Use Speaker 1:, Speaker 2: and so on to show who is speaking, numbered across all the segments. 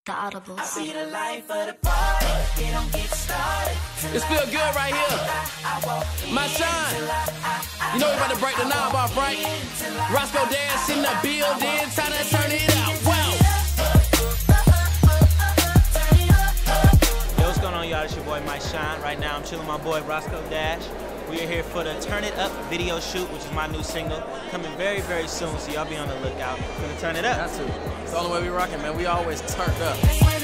Speaker 1: The Audibles.
Speaker 2: I be the life of the party. It don't get started.
Speaker 3: It's feel good right here. My son. You know we about to break the knob off, right? Roscoe Dash in the building. Time to turn it up. Wow.
Speaker 4: Yo, what's going on, y'all? It's your boy, Mike Shine. Right now, I'm chilling with my boy, Roscoe Dash. We are here for the Turn It Up video shoot, which is my new single. Coming very, very soon, so y'all be on the lookout. We're gonna turn it up.
Speaker 3: Got to. It's the only way we rocking, man. We always turned up.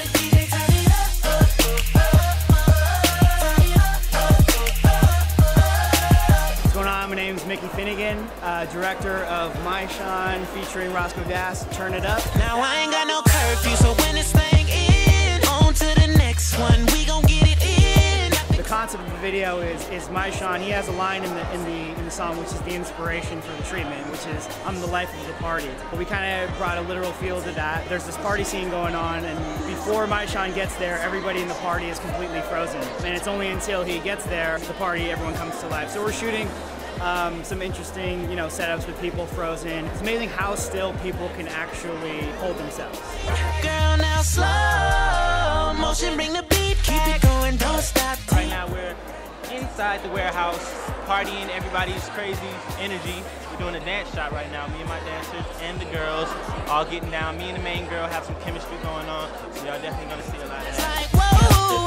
Speaker 5: What's going on? My name is Mickey Finnegan, director of My Shine featuring Roscoe Dash, Turn It Up.
Speaker 2: Now I ain't got no curfew, so when this thing in, on to the next one, we gon' get it in.
Speaker 5: The concept of the video is My Shine. He has a line in the song which is the inspiration for the treatment, which is I'm the life of the party. But we kind of brought a literal feel to that. There's this party scene going on, and before My Shine gets there, everybody in the party is completely frozen. And it's only until he gets there, the party, everyone comes to life. So we're shooting some interesting, setups with people frozen. It's amazing how still people can actually hold themselves.
Speaker 2: Girl, now slow motion, bring the beat, keep it going, don't stop.
Speaker 4: Right now, we're inside the warehouse, partying, everybody's crazy energy. We're doing a dance shot right now. Me and my dancers and the girls all getting down. Me and the main girl have some chemistry going on, so y'all definitely gonna see a lot of that.
Speaker 2: Like, whoa,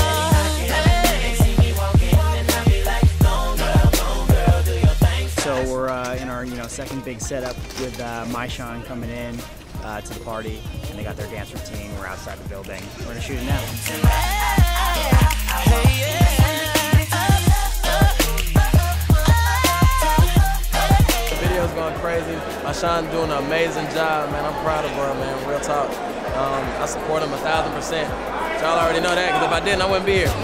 Speaker 5: So we're in our second big setup with My Shine coming in to the party, and they got their dance routine. We're outside the building. We're gonna shoot it now.
Speaker 3: The video's going crazy. My Shine doing an amazing job, man. I'm proud of her, man. Real talk. I support him 1,000%. Y'all already know that, because if I didn't, I wouldn't be here.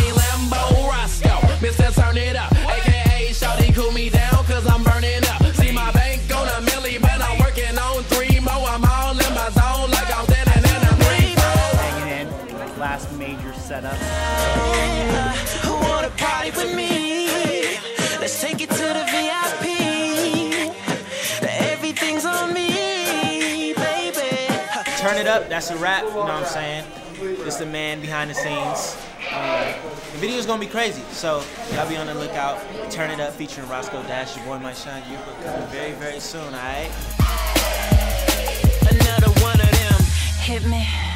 Speaker 6: Mr. Turn It Up, aka Shawty cool me down, cause I'm burning up. See my bank on a milli, but I'm working on 3 more. I'm all in my zone like I'm standing in a rainbow.
Speaker 5: Hanging in, last major setup.
Speaker 2: who wanna party with me? Let's take it to the VIP. Everything's on me, baby.
Speaker 4: Turn It Up, that's a wrap, you know what I'm saying? It's the man behind the scenes. The video's gonna be crazy, so y'all be on the lookout. Turn It Up featuring Roscoe Dash, your boy Mike Shine. You're coming very, very soon, alright?
Speaker 2: Another one of them. Hit me.